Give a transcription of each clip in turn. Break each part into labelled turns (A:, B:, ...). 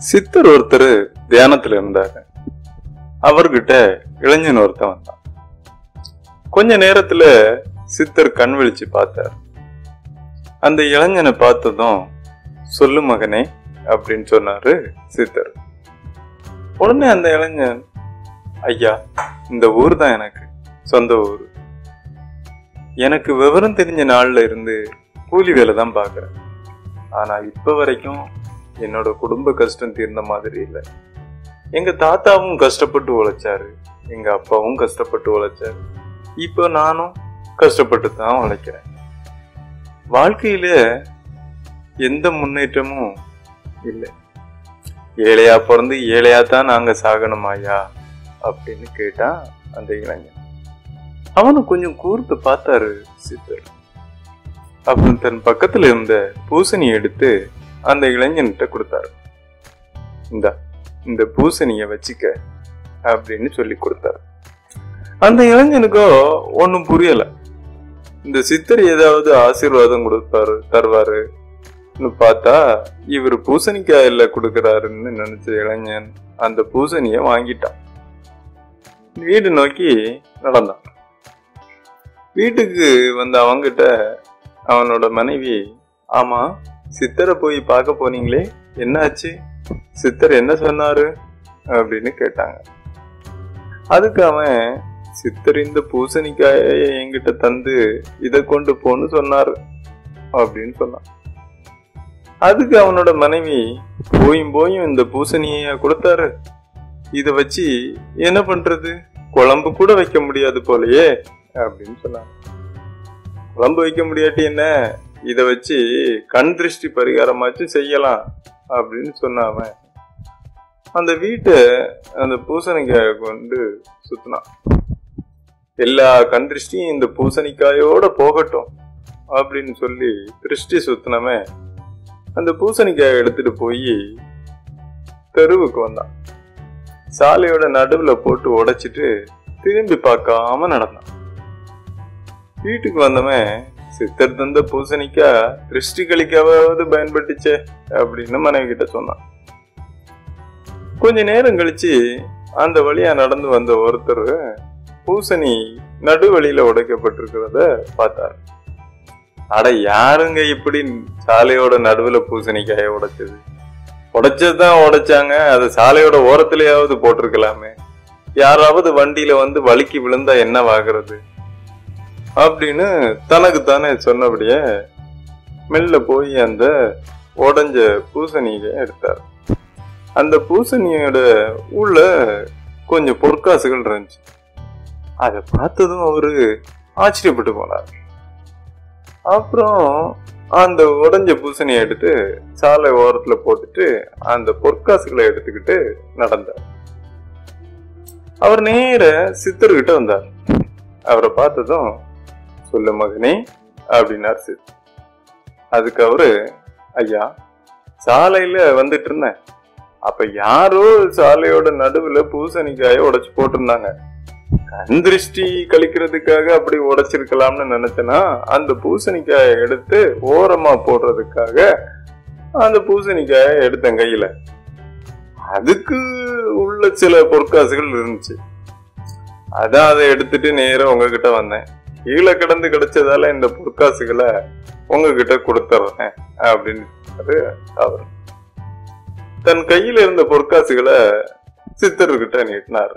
A: சித்தர் ஒருத்தர் தியானத்துல இருந்தாரு. அவர்கிட்ட இளைஞன் ஒருத்தன் வந்தான். கொஞ்ச நேரத்துல சித்தர் கண் விழிச்சு பார்த்தார். அந்த இளைஞனை பார்த்ததும், சொல்லு மகனே அப்படின்னு சொன்னாரு சித்தர். உடனே அந்த இளைஞன், ஐயா, இந்த ஊர் தான் எனக்கு சொந்த ஊர். எனக்கு விவரம் தெரிஞ்ச நாள்ல இருந்து கூலி வேலை தான் பாக்குறேன். ஆனா இப்ப வரைக்கும் என்னோட குடும்ப கஷ்டம் தீர்ந்த மாதிரி இல்லை. எங்க தாத்தாவும் கஷ்டப்பட்டு உழைச்சாரு, எங்க அப்பாவும் கஷ்டப்பட்டு உழைச்சாரு, இப்ப நானும் கஷ்டப்பட்டு தான் உழைக்கிறேன். வாழ்க்கையில எந்த முன்னேற்றமும் இல்லை. ஏழையா பிறந்து ஏழையா தான் நாங்க சாகணுமாயா அப்படின்னு கேட்டான் அந்த இளைஞன். அவனு கொஞ்சம் கூர்த்து பார்த்தாரு சித்தர். அப்புறம் தன் பக்கத்துல இருந்த பூசணி எடுத்து அந்த இளைஞன்கிட்ட கொடுத்தாரு. இந்த பூசணிய வச்சுக்க அப்படின்னு சொல்லி கொடுத்தாரு. அந்த இளைஞனுக்கோ ஒன்னும் புரியல. இந்த சித்தர் ஏதாவது ஆசீர்வாதம் தருவாரு பார்த்தா இவர் பூசணிக்காயில கொடுக்கறாருன்னு நினைச்ச இளைஞன் அந்த பூசணிய வாங்கிட்டான். வீடு நோக்கி நடந்தான். வீட்டுக்கு வந்த அவங்கிட்ட அவனோட மனைவி, ஆமா, சித்தரை போய் பார்க்க போனீங்களே, என்னாச்சு? சித்தர் என்ன சொன்னாரு அப்படின்னு கேட்டாங்க. அதுக்கு அவன், சித்தர் இந்த பூசணிக்காய என்கிட்ட தந்து இதை கொண்டு போன்னு சொன்னாரு அப்படின்னு சொன்னான். அதுக்கு அவனோட மனைவி, போயும் இந்த பூசணிய கொடுத்தாரு, இத வச்சு என்ன பண்றது? குழம்பு கூட வைக்க முடியாது போலயே அப்படின்னு சொன்னாங்க. குழம்பு வைக்க முடியாட்டி என்ன, இத வச்சு கண் திருஷ்டி பரிகாரமாச்சும் செய்யலாம் அப்படின்னு சொன்னாம அந்த வீட்டை அந்த பூசணிக்காய கொண்டு சுத்தினான். எல்லா கண் திருஷ்டியும் இந்த பூசணிக்காயோட போகட்டும் அப்படின்னு சொல்லி திருஷ்டி சுத்தினமே அந்த பூசணிக்காய எடுத்துட்டு போய் தெருவுக்கு வந்தான். சாலையோட நடுவுல போட்டு உடைச்சிட்டு திரும்பி பார்க்காம நடந்தான். வீட்டுக்கு வந்தவன், சித்தர் தந்த பூசணிக்கா திருஷ்டி கழிக்காவது பயன்பட்டுச்சே அப்படின்னு மனைவி கிட்ட சொன்னான். கொஞ்ச நேரம் கழிச்சு அந்த வழியா நடந்து வந்த ஒருத்தர் பூசணி நடுவழியில உடைக்கப்பட்டிருக்கிறத பார்த்தாரு. அட, யாருங்க இப்படி சாலையோட நடுவுல பூசணிக்காய உடைச்சது? உடைச்சதுதான் உடைச்சாங்க, அது சாலையோட ஓரத்திலேயாவது போட்டிருக்கலாமே, யாராவது வண்டியில வந்து வலிக்கு விழுந்தா என்னவாகிறது அப்படின்னு தனக்கு தானே சொன்னபடியே மெல்ல போய் அந்த உடைஞ்ச பூசணியை எடுத்தார். அந்த பூசணியோட உள்ள கொஞ்சம் பொற்காசுகள் இருந்துச்சு. அதை பார்த்ததும் அவரு ஆச்சரியப்பட்டு போனார். அப்புறம் அந்த உடைஞ்ச பூசணியை எடுத்து சாலை ஓரத்துல போட்டுட்டு அந்த பொற்காசுகளை எடுத்துக்கிட்டு நடந்தார். அவர் நேர சித்தர்கிட்ட வந்தார். அவரை பார்த்ததும், சொல்லு மகனே அப்படின்னார் சித்தர். அதுக்கு அவரு, ஐயா, சாலையில வந்துட்டு இருந்தேன், அப்ப யாரோ சாலையோட நடுவுல பூசணிக்காய உடைச்சு போட்டிருந்தாங்க. கண் திருஷ்டி கழிக்கிறதுக்காக அப்படி உடைச்சிருக்கலாம்னு நினைச்சேன்னா அந்த பூசணிக்காய எடுத்து ஓரமா போடுறதுக்காக அந்த பூசணிக்காய எடுத்தேன் கையில. அதுக்கு உள்ள சில பொற்காசுகள் இருந்துச்சு, அதான் அதை எடுத்துட்டு நேரம் உங்ககிட்ட வந்தேன். கீழே கிடந்து கிடைச்சதால இந்த பொற்காசுகளை உங்ககிட்ட கொடுத்துறேன் அப்படின்னு அவர் தன் கையில இருந்த பொற்காசுகளை சித்தர்கிட்ட நீட்டினார்.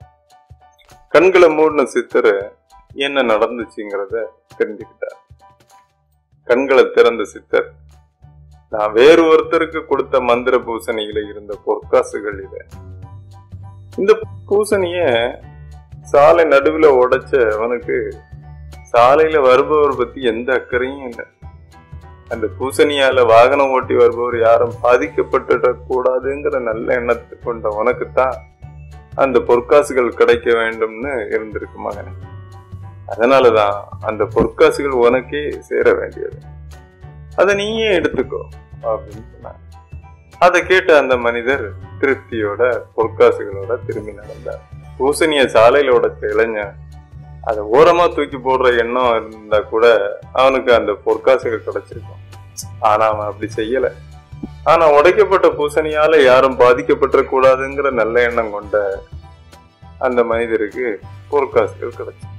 A: கண்களை மூடின சித்தர் என்ன நடந்துச்சுங்கிறத தெரிஞ்சுக்கிட்டார். கண்களை திறந்த சித்தர், நான் வேறு ஒருத்தருக்கு கொடுத்த மந்திர பூசணியில இருந்த பொற்காசுகள் இத. இந்த பூசணிய சாலை நடுவுல உடைச்ச அவனுக்கு சாலையில வருபவர் பத்தி எந்த அக்கறையும் இல்லை. அந்த பூசணியால வாகனம் ஓட்டி வருபவர் யாரும் பாதிக்கப்பட்டுட கூடாதுங்கிற நல்ல எண்ணத்தை கொண்ட உனக்குத்தான் அந்த பொற்காசுகள் கிடைக்க வேண்டும்னு இருந்திருக்கு மகனே. அதனாலதான் அந்த பொற்காசுகள் உனக்கே சேர வேண்டியது, அதை நீயே எடுத்துக்கோ அப்படின்னு சொன்னாங்க. அதை கேட்ட அந்த மனிதர் திருப்தியோட பொற்காசுகளோட திரும்பி நடந்தார். பூசணிய சாலையில உடைச்ச இளைஞன் அதை ஓரமா தூக்கி போடுற எண்ணம் இருந்தா கூட அவனுக்கு அந்த பொற்காசுகள் கிடைச்சிருக்கும். ஆனா அவன் அப்படி செய்யல. ஆனா உடைக்கப்பட்ட பூசணியால யாரும் பாதிக்கப்பட்ட கூடாதுங்கிற நல்ல எண்ணம் கொண்ட அந்த மனிதருக்கு பொற்காசுகள் கிடைச்சு.